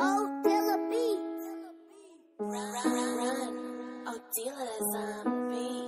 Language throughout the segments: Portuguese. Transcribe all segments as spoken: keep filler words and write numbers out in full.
Oh, Dilla beat. Run, run, run. Oh, Dilla is on beat.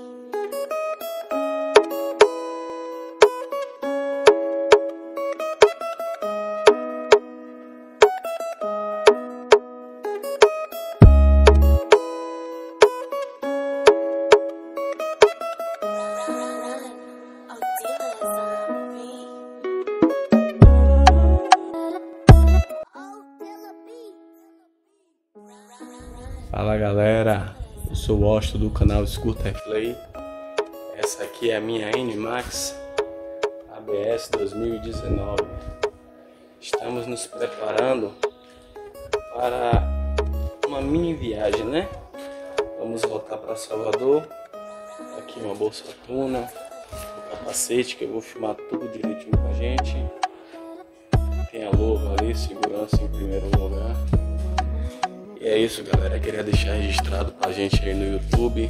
Fala galera, eu sou o Austin do canal Scooter Play. Essa aqui é a minha N Max A B S dois mil e dezenove. Estamos nos preparando para uma mini viagem, né? Vamos voltar para Salvador. Aqui uma bolsa tuna, um capacete que eu vou filmar tudo direitinho com a gente. Tem a luva ali, segurança em primeiro lugar. E é isso, galera, queria deixar registrado pra gente aí no YouTube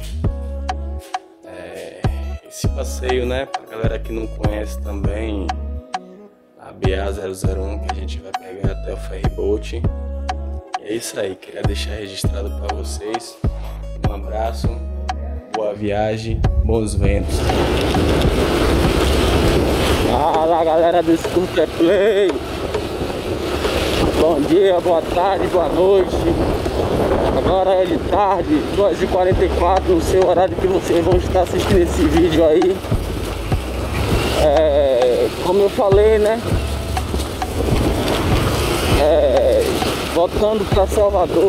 é, esse passeio, né, pra galera que não conhece também a B A zero zero um que a gente vai pegar até o ferryboat. E é isso aí, queria deixar registrado pra vocês. Um abraço, boa viagem, bons ventos. Fala galera do Scooter Play, bom dia, boa tarde, boa noite. Agora é de tarde, duas e quarenta e quatro, no seu horário que vocês vão estar assistindo esse vídeo aí. É, como eu falei, né? É, voltando para Salvador,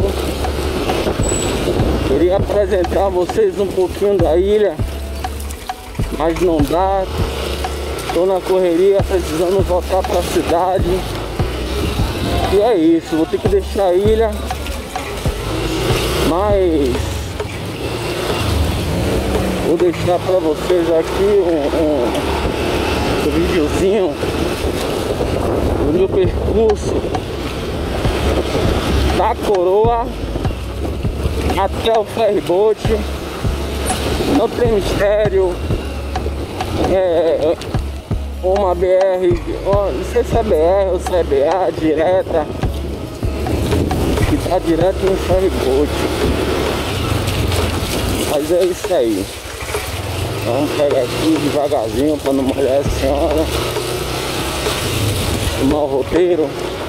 queria apresentar a vocês um pouquinho da ilha, mas não dá. Estou na correria, precisando voltar para a cidade. E é isso, vou ter que deixar a ilha. Mas vou deixar para vocês aqui um, um, um videozinho do meu percurso da Coroa até o ferryboat. Não tem mistério, é uma B R, não sei se é B R ou se é B A direta, que tá direto no ferryboat. Mas é isso aí. Vamos pegar aqui devagarzinho para não molhar a senhora. Tomar o roteiro.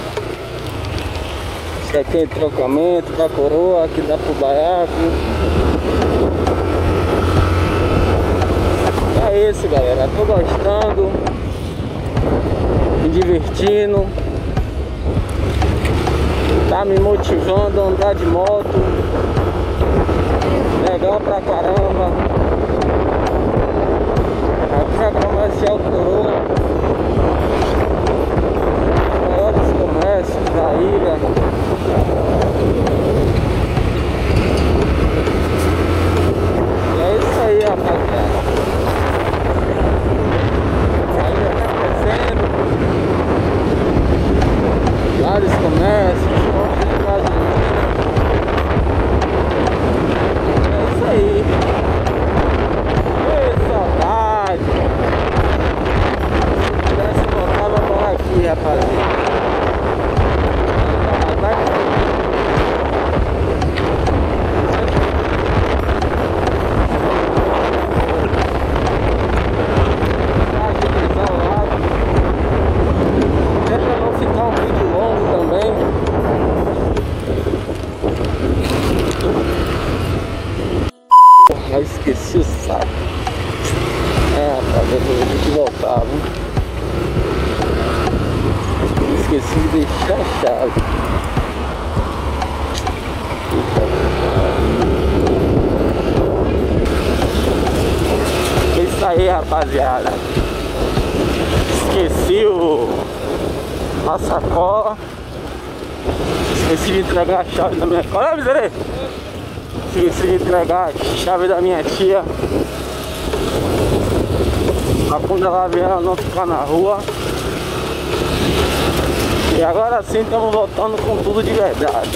Isso aqui é trocamento da Coroa, aqui dá pro Baiaco. É isso, galera. Tô gostando, me divertindo. Tá me motivando a andar de moto. Legal pra caramba. Aqui é a Comercial Coroa, os maiores comércios da ilha. E é isso aí, rapaziada. A ilha tá crescendo, vários comércios. É isso aí. Que saudade. Se pudesse voltava por aqui, rapaziada. É pra não ficar um vídeo longo também. Eu esqueci o saco. É, rapaz, eu vou ter que voltar, viu? Esqueci de deixar a chave. É isso aí, rapaziada. Esqueci o... a sacola. Esqueci de entregar a chave da minha... Olha, miserê! Esqueci de entregar a chave da minha tia, pra quando ela vier ela não ficar na rua. E agora sim estamos voltando com tudo de verdade.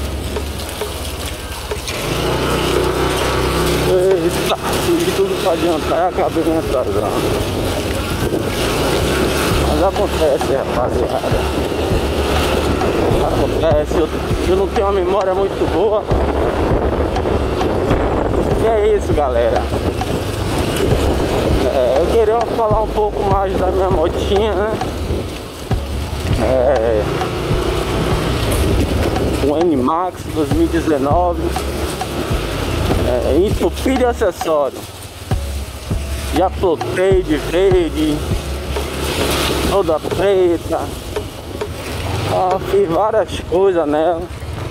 Eita, fiz tudo pra adiantar e acabei me atrasando. Mas acontece, rapaziada. Acontece. acontece, eu, eu não tenho uma memória muito boa. E é isso, galera. É, eu queria falar um pouco mais da minha motinha, né? É, o N Max dois mil e dezenove, é, entupido de acessório. Já plotei de verde, toda preta. Ah, fiz várias coisas nela.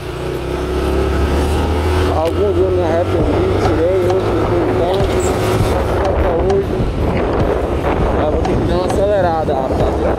Alguns eu me arrependi, tirei, outros não tanto. Até hoje. Eu vou ter que dar uma acelerada, rapaziada.